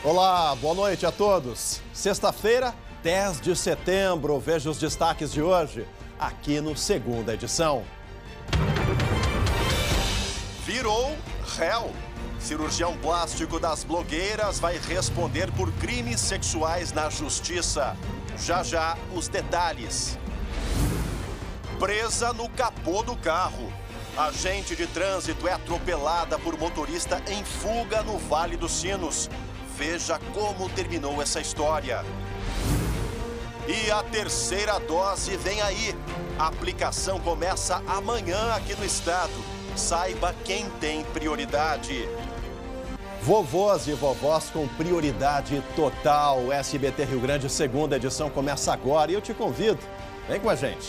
Olá, boa noite a todos. Sexta-feira, 10 de setembro, veja os destaques de hoje, aqui no Segunda Edição. Virou réu. Cirurgião plástico das blogueiras vai responder por crimes sexuais na justiça. Já os detalhes. Presa no capô do carro. Agente de trânsito é atropelada por motorista em fuga no Vale dos Sinos. Veja como terminou essa história. E a terceira dose vem aí. A aplicação começa amanhã aqui no estado. Saiba quem tem prioridade. Vovôs e vovós com prioridade total. O SBT Rio Grande, segunda edição, começa agora e eu te convido. Vem com a gente.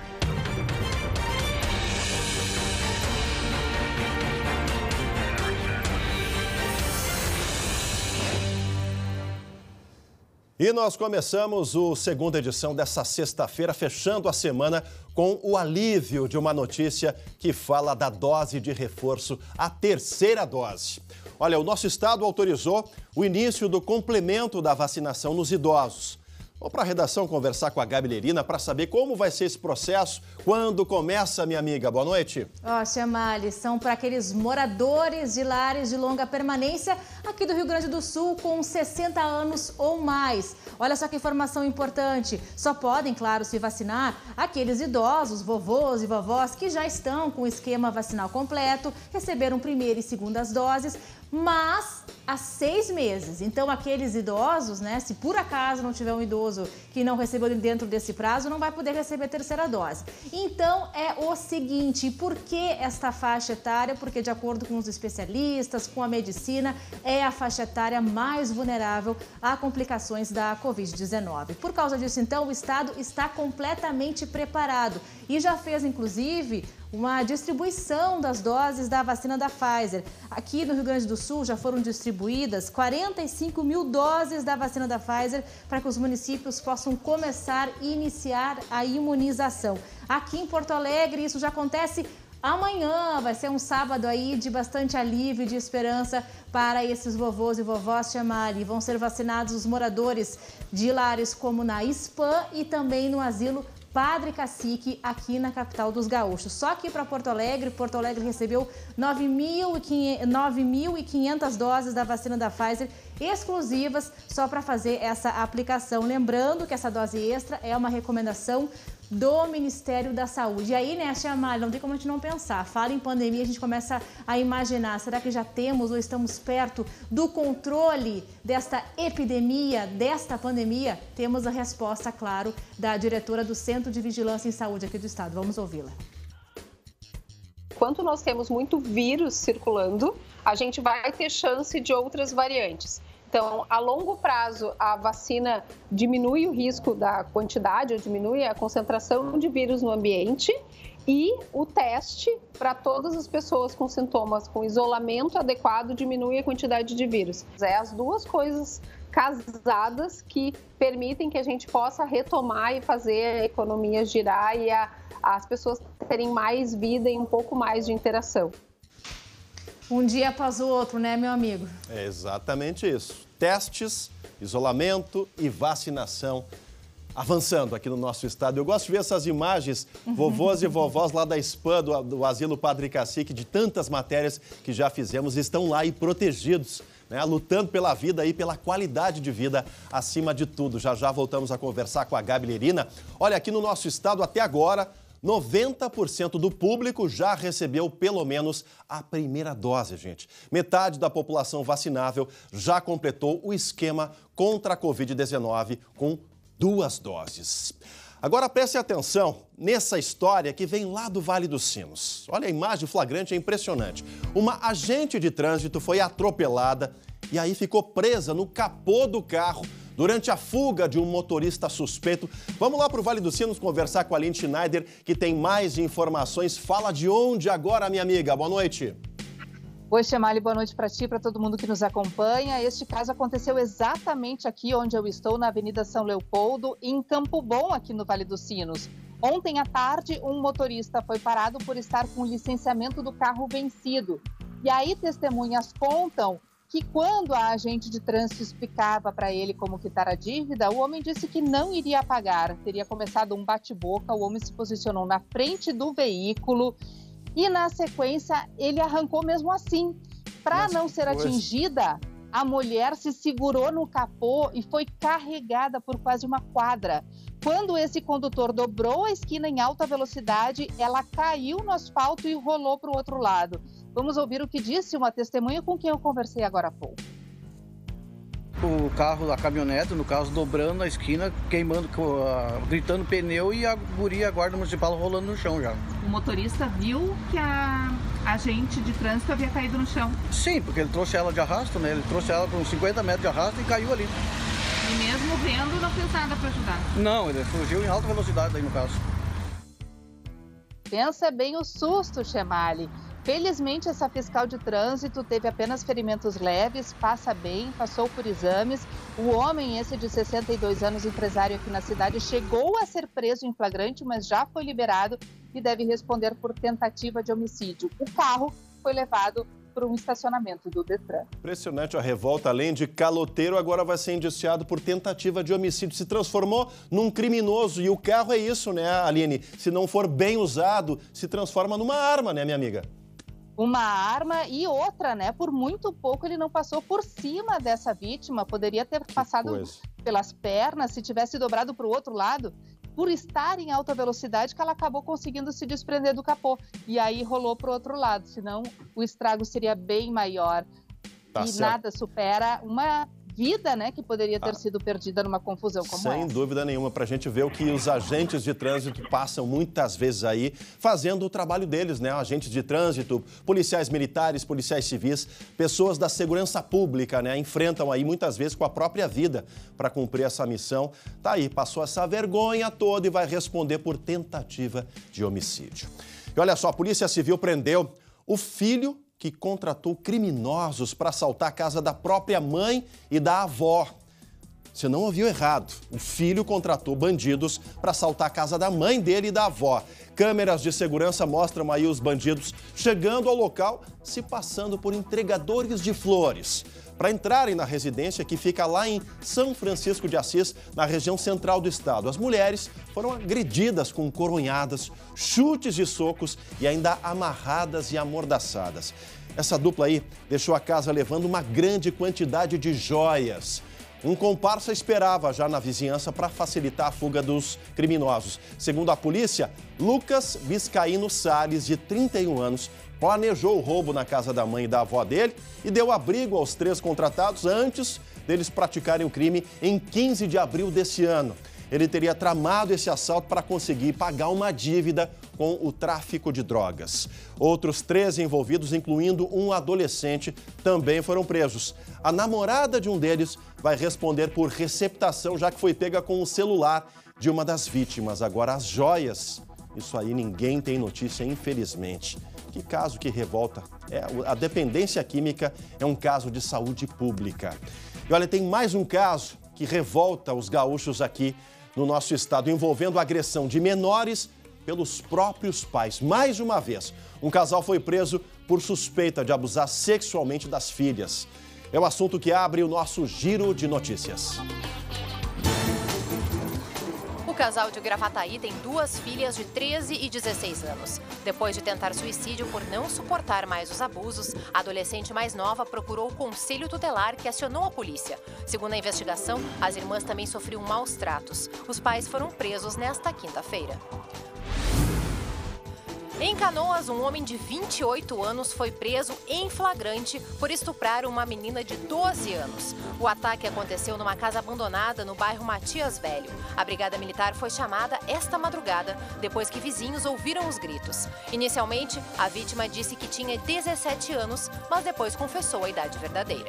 E nós começamos a segunda edição dessa sexta-feira, fechando a semana com o alívio de uma notícia que fala da dose de reforço, a terceira dose. Olha, o nosso estado autorizou o início do complemento da vacinação nos idosos. Vou para a redação conversar com a Gabi Lerina para saber como vai ser esse processo, quando começa, minha amiga. Boa noite. Chamali, são para aqueles moradores de lares de longa permanência aqui do Rio Grande do Sul com 60 anos ou mais. Olha só que informação importante. Só podem, claro, se vacinar aqueles idosos, vovôs e vovós que já estão com o esquema vacinal completo, receberam primeira e segundas doses, mas há 6 meses. Então, aqueles idosos, né, se por acaso não tiver um idoso que não recebeu dentro desse prazo, não vai poder receber a terceira dose. Então, é o seguinte, por que esta faixa etária? Porque, de acordo com os especialistas, com a medicina, é a faixa etária mais vulnerável a complicações da Covid-19. Por causa disso, então, o Estado está completamente preparado e já fez, inclusive, uma distribuição das doses da vacina da Pfizer. Aqui no Rio Grande do Sul já foram distribuídas 45 mil doses da vacina da Pfizer para que os municípios possam começar e iniciar a imunização. Aqui em Porto Alegre isso já acontece amanhã, vai ser um sábado aí de bastante alívio e de esperança para esses vovôs e vovós chamarem. Vão ser vacinados os moradores de lares como na SPAM e também no asilo Padre Cacique, aqui na capital dos gaúchos. Só aqui para Porto Alegre recebeu 9.500 doses da vacina da Pfizer exclusivas só para fazer essa aplicação. Lembrando que essa dose extra é uma recomendação do Ministério da Saúde. E aí, né, Chamar, não tem como a gente não pensar. Fala em pandemia, a gente começa a imaginar, será que já temos ou estamos perto do controle desta epidemia, desta pandemia? Temos a resposta, claro, da diretora do Centro de Vigilância em Saúde aqui do estado. Vamos ouvi-la. Enquanto nós temos muito vírus circulando, a gente vai ter chance de outras variantes. Então, a longo prazo, a vacina diminui o risco da quantidade, ou diminui a concentração de vírus no ambiente, e o teste para todas as pessoas com sintomas, com isolamento adequado, diminui a quantidade de vírus. É as duas coisas casadas que permitem que a gente possa retomar e fazer a economia girar e as pessoas terem mais vida e um pouco mais de interação. Um dia após o outro, né, meu amigo? É exatamente isso. Testes, isolamento e vacinação avançando aqui no nosso estado. Eu gosto de ver essas imagens, vovôs e vovós lá da SPAM, do Asilo Padre Cacique, de tantas matérias que já fizemos, estão lá e protegidos, né, lutando pela vida e pela qualidade de vida acima de tudo. Já voltamos a conversar com a Gabi Lerina. Olha, aqui no nosso estado, até agora, 90% do público já recebeu pelo menos a primeira dose, gente. Metade da população vacinável já completou o esquema contra a Covid-19 com 2 doses. Agora preste atenção nessa história que vem lá do Vale dos Sinos. Olha, a imagem flagrante é impressionante. Uma agente de trânsito foi atropelada e aí ficou presa no capô do carro durante a fuga de um motorista suspeito. Vamos lá para o Vale dos Sinos conversar com a Aline Schneider, que tem mais informações. Fala de onde agora, minha amiga. Boa noite. Oi, Chamali, boa noite para ti, para todo mundo que nos acompanha. Este caso aconteceu exatamente aqui onde eu estou, na Avenida São Leopoldo, em Campo Bom, aqui no Vale dos Sinos. Ontem à tarde, um motorista foi parado por estar com o licenciamento do carro vencido. E aí, testemunhas contam que quando a agente de trânsito explicava para ele como quitar a dívida, o homem disse que não iria pagar. Teria começado um bate-boca, o homem se posicionou na frente do veículo e, na sequência, ele arrancou mesmo assim. Para não ser atingida, a mulher se segurou no capô e foi carregada por quase uma quadra. Quando esse condutor dobrou a esquina em alta velocidade, ela caiu no asfalto e rolou para o outro lado. Vamos ouvir o que disse uma testemunha com quem eu conversei agora há pouco. O carro, a caminhonete, no caso, dobrando a esquina, queimando, gritando pneu e a guria, a guarda municipal, rolando no chão já. O motorista viu que a agente de trânsito havia caído no chão? Sim, porque ele trouxe ela de arrasto, né? Ele trouxe ela por uns 50 metros de arrasto e caiu ali. E mesmo vendo, não fez nada para ajudar? Não, ele fugiu em alta velocidade aí no caso. Pensa bem o susto, Chemali. Felizmente, essa fiscal de trânsito teve apenas ferimentos leves, passa bem, passou por exames. O homem, esse de 62 anos, empresário aqui na cidade, chegou a ser preso em flagrante, mas já foi liberado e deve responder por tentativa de homicídio. O carro foi levado para um estacionamento do Detran. Impressionante a revolta, além de caloteiro, agora vai ser indiciado por tentativa de homicídio. Se transformou num criminoso e o carro é isso, né, Aline? Se não for bem usado, se transforma numa arma, né, minha amiga? Uma arma e outra, né? Por muito pouco ele não passou por cima dessa vítima, poderia ter passado pelas pernas, se tivesse dobrado para o outro lado, por estar em alta velocidade que ela acabou conseguindo se desprender do capô. E aí rolou para o outro lado, senão o estrago seria bem maior. Tá e certo. Nada supera uma vida, né, que poderia ter sido perdida numa confusão como essa. Sem dúvida nenhuma, para a gente ver o que os agentes de trânsito passam muitas vezes aí, fazendo o trabalho deles, né? Agentes de trânsito, policiais militares, policiais civis, pessoas da segurança pública, né? Enfrentam aí muitas vezes com a própria vida para cumprir essa missão. Tá aí, passou essa vergonha toda e vai responder por tentativa de homicídio. E olha só, a Polícia Civil prendeu o filho que contratou criminosos para assaltar a casa da própria mãe e da avó. Você não ouviu errado. O filho contratou bandidos para assaltar a casa da mãe dele e da avó. Câmeras de segurança mostram aí os bandidos chegando ao local, se passando por entregadores de flores, para entrarem na residência que fica lá em São Francisco de Assis, na região central do estado. As mulheres foram agredidas com coronhadas, chutes e socos e ainda amarradas e amordaçadas. Essa dupla aí deixou a casa levando uma grande quantidade de joias. Um comparsa esperava já na vizinhança para facilitar a fuga dos criminosos. Segundo a polícia, Lucas Viscaíno Salles, de 31 anos, planejou o roubo na casa da mãe e da avó dele e deu abrigo aos 3 contratados antes deles praticarem o crime em 15 de abril desse ano. Ele teria tramado esse assalto para conseguir pagar uma dívida com o tráfico de drogas. Outros 13 envolvidos, incluindo um adolescente, também foram presos. A namorada de um deles vai responder por receptação, já que foi pega com o celular de uma das vítimas. Agora, as joias, isso aí ninguém tem notícia, infelizmente. Que caso que revolta. A dependência química é um caso de saúde pública. E olha, tem mais um caso que revolta os gaúchos aqui no nosso estado, envolvendo a agressão de menores pelos próprios pais. Mais uma vez, um casal foi preso por suspeita de abusar sexualmente das filhas. É o assunto que abre o nosso Giro de Notícias. O casal de Gravataí tem 2 filhas de 13 e 16 anos. Depois de tentar suicídio por não suportar mais os abusos, a adolescente mais nova procurou o conselho tutelar, que acionou a polícia. Segundo a investigação, as irmãs também sofriam maus tratos. Os pais foram presos nesta quinta-feira. Em Canoas, um homem de 28 anos foi preso em flagrante por estuprar uma menina de 12 anos. O ataque aconteceu numa casa abandonada no bairro Matias Velho. A Brigada Militar foi chamada esta madrugada, depois que vizinhos ouviram os gritos. Inicialmente, a vítima disse que tinha 17 anos, mas depois confessou a idade verdadeira.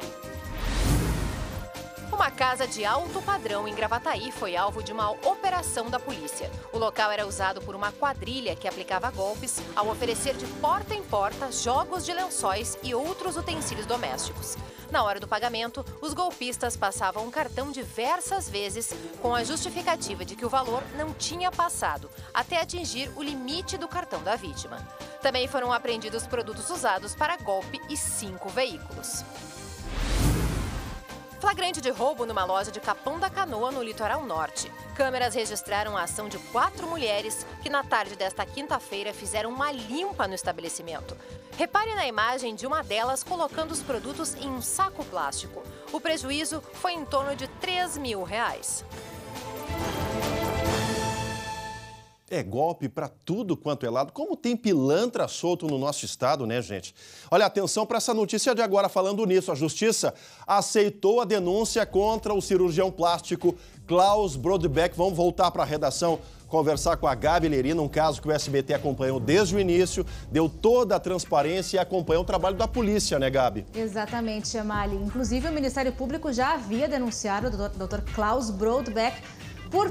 Uma casa de alto padrão em Gravataí foi alvo de uma operação da polícia. O local era usado por uma quadrilha que aplicava golpes ao oferecer de porta em porta jogos de lençóis e outros utensílios domésticos. Na hora do pagamento, os golpistas passavam um cartão diversas vezes com a justificativa de que o valor não tinha passado, até atingir o limite do cartão da vítima. Também foram apreendidos produtos usados para golpe e 5 veículos. Flagrante de roubo numa loja de Capão da Canoa, no litoral norte. Câmeras registraram a ação de 4 mulheres que, na tarde desta quinta-feira, fizeram uma limpa no estabelecimento. Repare na imagem de uma delas colocando os produtos em um saco plástico. O prejuízo foi em torno de R$3 mil. É golpe para tudo quanto é lado. Como tem pilantra solto no nosso estado, né, gente? Olha, atenção para essa notícia de agora. Falando nisso, a Justiça aceitou a denúncia contra o cirurgião plástico Klaus Brodbeck. Vamos voltar para a redação conversar com a Gabi Lerina, um caso que o SBT acompanhou desde o início, deu toda a transparência e acompanhou o trabalho da polícia, né, Gabi? Exatamente, Chamali. Inclusive, o Ministério Público já havia denunciado o Dr. Klaus Brodbeck por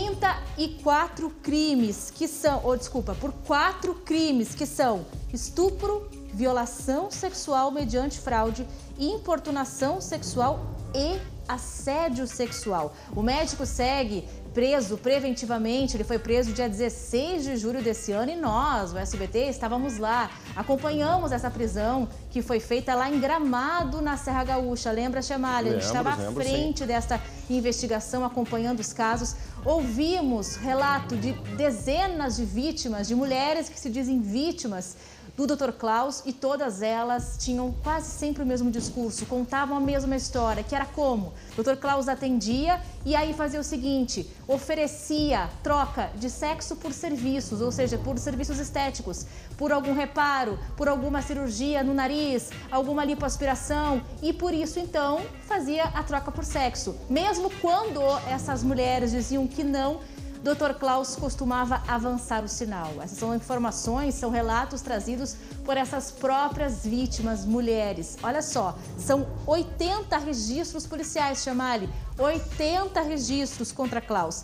34 crimes que são, por 4 crimes que são estupro, violação sexual mediante fraude, importunação sexual e assédio sexual. O médico segue preso preventivamente, ele foi preso dia 16 de julho desse ano e nós, o SBT, estávamos lá, acompanhamos essa prisão que foi feita lá em Gramado, na Serra Gaúcha. Lembra, Chamali? A gente estava à frente desta investigação, acompanhando os casos. Ouvimos relato de dezenas de vítimas, de mulheres que se dizem vítimas do Dr. Klaus, e todas elas tinham quase sempre o mesmo discurso, contavam a mesma história, que era como o Dr. Klaus atendia e aí fazia o seguinte, oferecia troca de sexo por serviços, ou seja, por serviços estéticos, por algum reparo, por alguma cirurgia no nariz, alguma lipoaspiração, e por isso, então, fazia a troca por sexo. Mesmo quando essas mulheres diziam que não, Dr. Klaus costumava avançar o sinal. Essas são informações, são relatos trazidos por essas próprias vítimas, mulheres. Olha só, são 80 registros policiais, Chamali, 80 registros contra Klaus.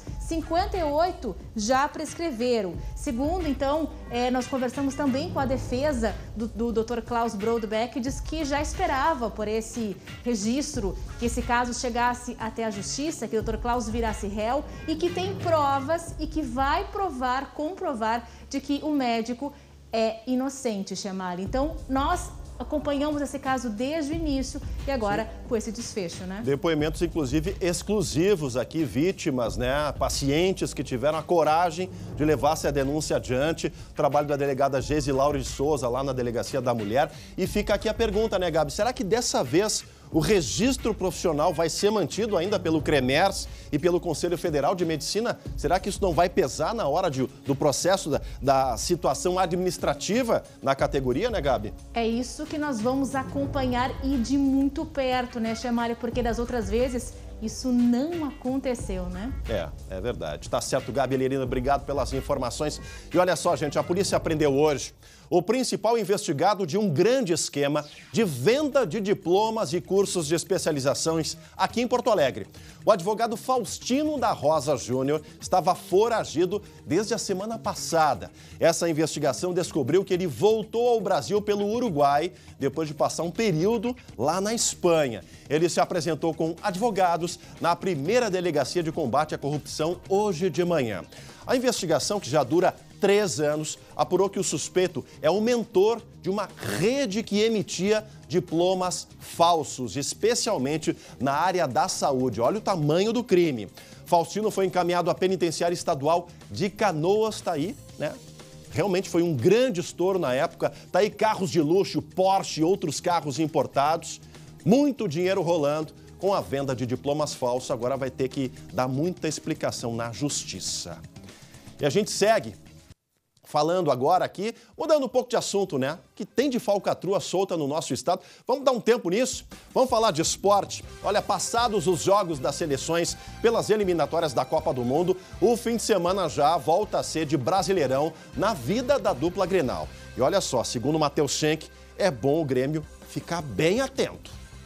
58 já prescreveram. Segundo, então, nós conversamos também com a defesa do Dr. Klaus Brodbeck, que diz que já esperava por esse registro, que esse caso chegasse até a justiça, que o Dr. Klaus virasse réu e que tem provas e que vai comprovar de que o médico é inocente, Chamali. Então, nós acompanhamos esse caso desde o início e agora com esse desfecho, né? Depoimentos, inclusive, exclusivos aqui, vítimas, né? Pacientes que tiveram a coragem de levar essa denúncia adiante. Trabalho da delegada Geise Laura de Souza, lá na Delegacia da Mulher. E fica aqui a pergunta, né, Gabi? Será que dessa vez o registro profissional vai ser mantido ainda pelo CREMERS e pelo Conselho Federal de Medicina? Será que isso não vai pesar na hora do processo da situação administrativa na categoria, né, Gabi? É isso que nós vamos acompanhar e de muito perto, né, Chamali? Porque das outras vezes isso não aconteceu, né? É verdade. Tá certo, Gabi Lerina, obrigado pelas informações. E olha só, gente, a polícia prendeu hoje o principal investigado de um grande esquema de venda de diplomas e cursos de especializações aqui em Porto Alegre. O advogado Faustino da Rosa Júnior estava foragido desde a semana passada. Essa investigação descobriu que ele voltou ao Brasil pelo Uruguai depois de passar um período lá na Espanha. Ele se apresentou com advogados na primeira delegacia de combate à corrupção hoje de manhã. A investigação, que já dura 3 anos, apurou que o suspeito é o mentor de uma rede que emitia diplomas falsos, especialmente na área da saúde. Olha o tamanho do crime. Faustino foi encaminhado à penitenciária estadual de Canoas, tá aí, né? Realmente foi um grande estouro na época. Tá aí carros de luxo, Porsche e outros carros importados. Muito dinheiro rolando com a venda de diplomas falsos. Agora vai ter que dar muita explicação na justiça. E a gente segue falando agora aqui, mudando um pouco de assunto, né? Que tem de falcatrua solta no nosso estado. Vamos dar um tempo nisso? Vamos falar de esporte? Olha, passados os jogos das seleções pelas eliminatórias da Copa do Mundo, o fim de semana já volta a ser de Brasileirão na vida da dupla Grenal. E olha só, segundo o Matheus Schenck, é bom o Grêmio ficar bem atento.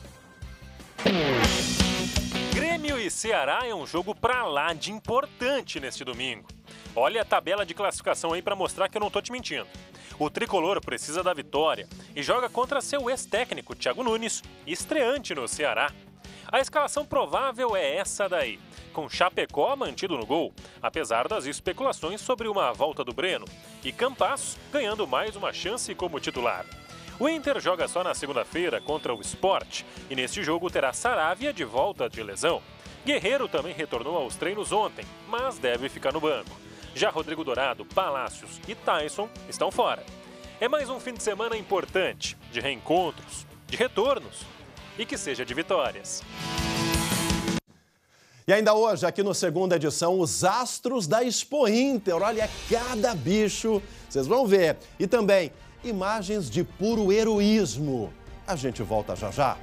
Grêmio e Ceará é um jogo pra lá de importante neste domingo. Olha a tabela de classificação aí para mostrar que eu não tô te mentindo. O tricolor precisa da vitória e joga contra seu ex-técnico, Thiago Nunes, estreante no Ceará. A escalação provável é essa daí, com Chapecó mantido no gol, apesar das especulações sobre uma volta do Breno, e Campaz ganhando mais uma chance como titular. O Inter joga só na segunda-feira contra o Sport e neste jogo terá Saravia de volta de lesão. Guerreiro também retornou aos treinos ontem, mas deve ficar no banco. Já Rodrigo Dourado, Palácios e Tyson estão fora. É mais um fim de semana importante, de reencontros, de retornos e que seja de vitórias. E ainda hoje, aqui no Segunda Edição, os astros da Expo Inter. Olha, cada bicho, vocês vão ver. E também imagens de puro heroísmo. A gente volta já já.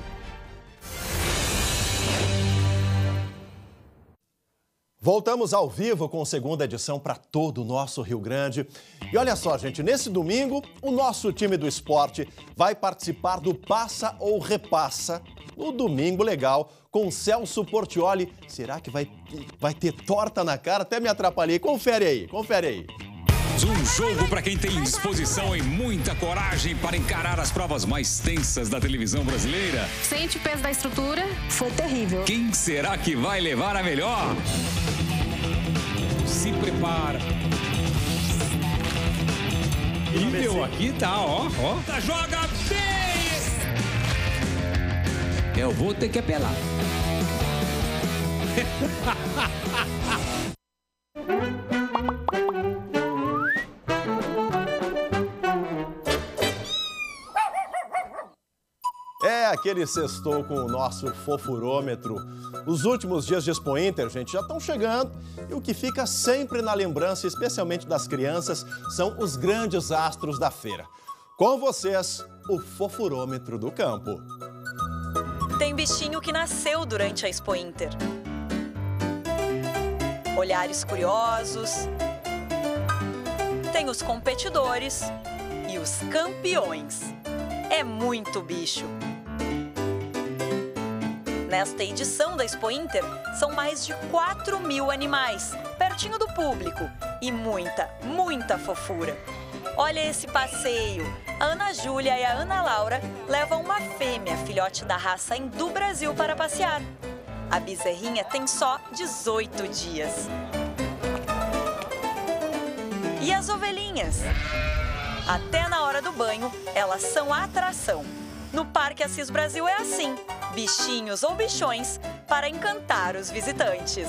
Voltamos ao vivo com a Segunda Edição para todo o nosso Rio Grande. E olha só, gente, nesse domingo, o nosso time do esporte vai participar do Passa ou Repassa no Domingo Legal com Celso Portiolli. Será que vai ter torta na cara? Até me atrapalhei. Confere aí, confere aí. Um jogo para quem tem disposição e muita coragem para encarar as provas mais tensas da televisão brasileira. Sente o peso da estrutura? Foi terrível. Quem será que vai levar a melhor? Se prepara. E meu, aqui tá, ó. Joga bem! Eu vou ter que apelar. É, aquele sextou com o nosso fofurômetro. Os últimos dias de Expo Inter, gente, já estão chegando. E o que fica sempre na lembrança, especialmente das crianças, são os grandes astros da feira. Com vocês, o fofurômetro do campo. Tem bichinho que nasceu durante a Expo Inter. Olhares curiosos. Tem os competidores e os campeões. É muito bicho. Nesta edição da Expo Inter, são mais de 4.000 animais, pertinho do público e muita fofura. Olha esse passeio! A Ana Júlia e a Ana Laura levam uma fêmea, filhote da raça Hindu Brasil, para passear. A bezerrinha tem só 18 dias. E as ovelhinhas? Até na hora do banho, elas são a atração. No Parque Assis Brasil é assim, bichinhos ou bichões para encantar os visitantes.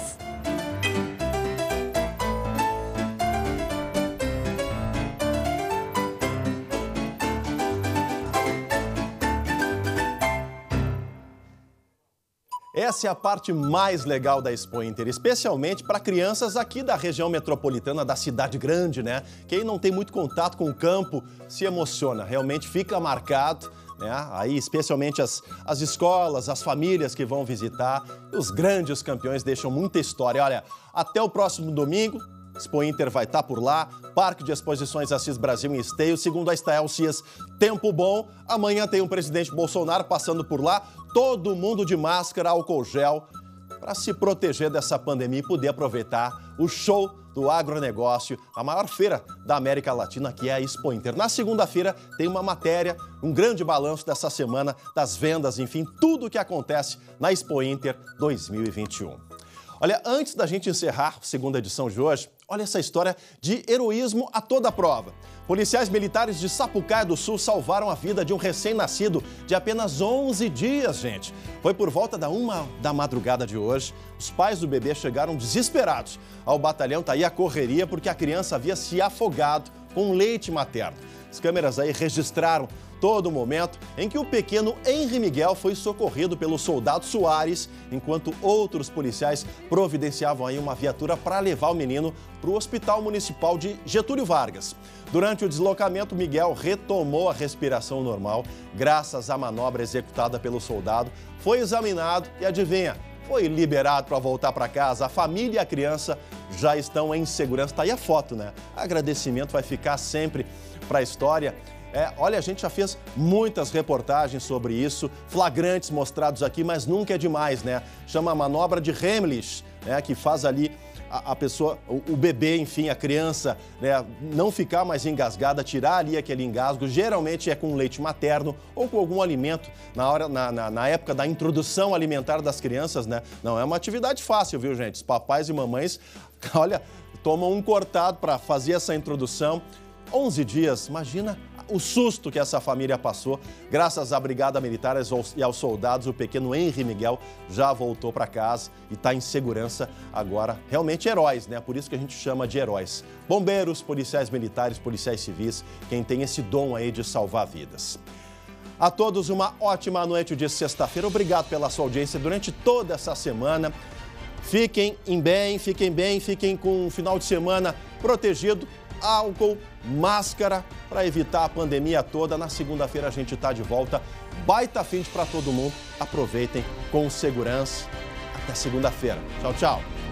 Essa é a parte mais legal da Expo Inter, especialmente para crianças aqui da região metropolitana da cidade grande, né? Quem não tem muito contato com o campo se emociona, realmente fica marcado, né? Aí, especialmente as escolas, as famílias que vão visitar, os grandes campeões deixam muita história. Olha, até o próximo domingo, Expo Inter vai estar por lá, Parque de Exposições Assis Brasil em Esteio, segundo a Estael Cias, tempo bom. Amanhã tem o presidente Bolsonaro passando por lá, todo mundo de máscara, álcool gel, para se proteger dessa pandemia e poder aproveitar o show do agronegócio, a maior feira da América Latina, que é a Expo Inter. Na segunda-feira tem uma matéria, um grande balanço dessa semana, das vendas, enfim, tudo o que acontece na Expo Inter 2021. Olha, antes da gente encerrar a segunda edição de hoje, olha essa história de heroísmo a toda prova. Policiais militares de Sapucaia do Sul salvaram a vida de um recém-nascido de apenas 11 dias, gente. Foi por volta da 1 da madrugada de hoje. Os pais do bebê chegaram desesperados ao batalhão, tá aí a correria, porque a criança havia se afogado com leite materno. As câmeras aí registraram todo o momento em que o pequeno Henry Miguel foi socorrido pelo soldado Soares, enquanto outros policiais providenciavam aí uma viatura para levar o menino para o Hospital Municipal de Getúlio Vargas. Durante o deslocamento, Miguel retomou a respiração normal, graças à manobra executada pelo soldado, foi examinado e adivinha, foi liberado para voltar para casa. A família e a criança já estão em segurança. Tá aí a foto, né? Agradecimento vai ficar sempre para a história. Olha, a gente já fez muitas reportagens sobre isso, flagrantes mostrados aqui, mas nunca é demais, né? Chama a manobra de Heimlich, né? Que faz ali a pessoa, o bebê, enfim, a criança, né? Não ficar mais engasgada, tirar ali aquele engasgo. Geralmente é com leite materno ou com algum alimento na época da introdução alimentar das crianças, né? Não é uma atividade fácil, viu, gente? Os papais e mamães, olha, tomam um cortado para fazer essa introdução. 11 dias, imagina o susto que essa família passou. Graças à Brigada Militar e aos soldados, o pequeno Henry Miguel já voltou para casa e está em segurança agora. Realmente heróis, né? Por isso que a gente chama de heróis. Bombeiros, policiais militares, policiais civis, quem tem esse dom aí de salvar vidas. A todos uma ótima noite de sexta-feira. Obrigado pela sua audiência durante toda essa semana. Fiquem bem, fiquem com um final de semana protegido. Álcool, máscara, para evitar a pandemia toda. Na segunda-feira a gente está de volta. Baita fim para todo mundo. Aproveitem com segurança. Até segunda-feira. Tchau, tchau.